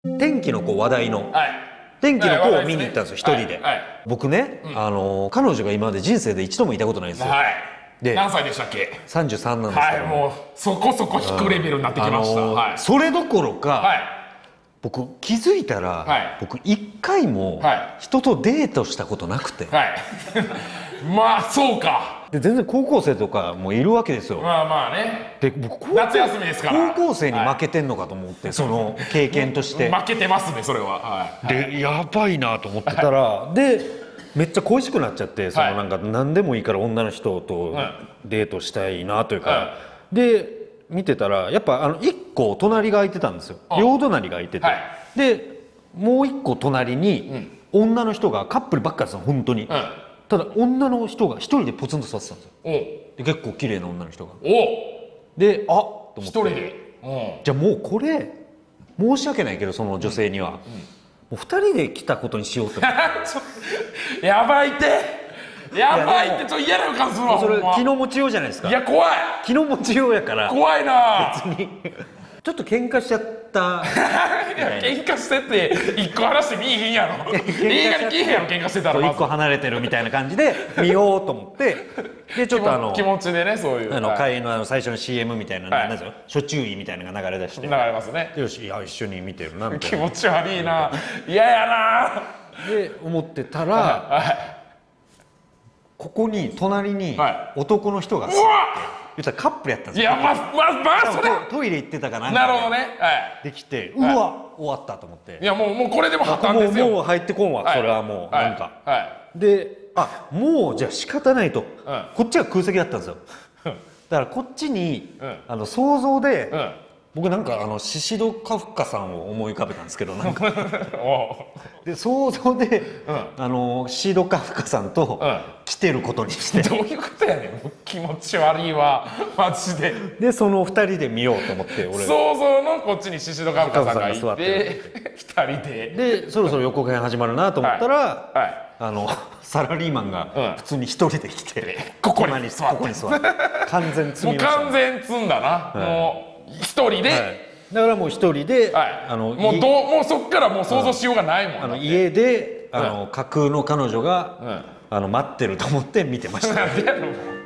天気の子話題の。 はい。 天気の子を見に行ったんですよ、一人で。 はい。 僕ね、彼女が今まで人生で一度もいたことないんですよ。 はい。 で、 何歳でしたっけ 33なんですはい、 けど。 もうそこそこ低レベルになってきました。はい。 それどころか、 はい。 僕気づいたら、 はい、 僕一回も人とデートしたことなくて、 はい、まあそうか。 で全然高校生とかもいるわけですよ。 まあまあね。 で僕夏休みですから高校生に負けてんのかと思って、はい、その経験として負けてますねそれは。はい、 でやばいなと思ってたら、はい、でめっちゃ恋しくなっちゃって、そのなんか何でもいいから女の人とデートしたいなというか、はい、で見てたらやっぱ1個隣が空いてたんですよ。両隣が空いてて、はい、でもう1個隣に女の人がカップルばっかりですよ本当に、うん、ただ女の人が1人でポツンと座ってたんですよ。で結構綺麗な女の人が。であっと思って、1人でじゃあもうこれ申し訳ないけどその女性には、もう2人で来たことにしようと思ってやばいってやばいって、ちょっと嫌な予感するわ。 それ気の持ちようじゃないですか。 いや怖い、 気の持ちようやから怖いな。 別にちょっと喧嘩しちゃったいや喧嘩してって一個話して見えへんやろ。映画に来えへんやろ喧嘩してたら。 一個離れてるみたいな感じで見ようと思って、でちょっと気持ちでね、そういう会の最初の CM みたいな、なんですよ、初注意みたいなのが流れ出して流れますね。 よし、いや一緒に見てるなみたいな。 気持ち悪いな、嫌やなで思ってたら、ここに隣に男の人が言ったらカップルやったんですよ。 いやまあそれトイレ行ってたかな。 なるほどね。 できて、うわ終わったと思って、 いやもうこれでも破綻ですよ。 もう入ってこんわ、それはもうなんかで、もうじゃあ仕方ないと、こっちが空席だったんですよ。だからこっちに想像で僕なんかシシド・カフカさんを思い浮かべたんですけど、なんかで想像でシシド・カフカさんと来てることにして。 どういうことやねん、気持ち悪いわマジで。 でその2人で見ようと思って、俺想像のこっちにシシド・カフカさんがいて2人でそろそろ予告編始まるなと思ったら、サラリーマンが普通に1人で来て、ここに座って完全積みました。 もう完全積んだな、もう一人で。 だからもう一人で、 もうそっからもう想像しようがないもん。 家で架空の彼女が待ってると思って見てました。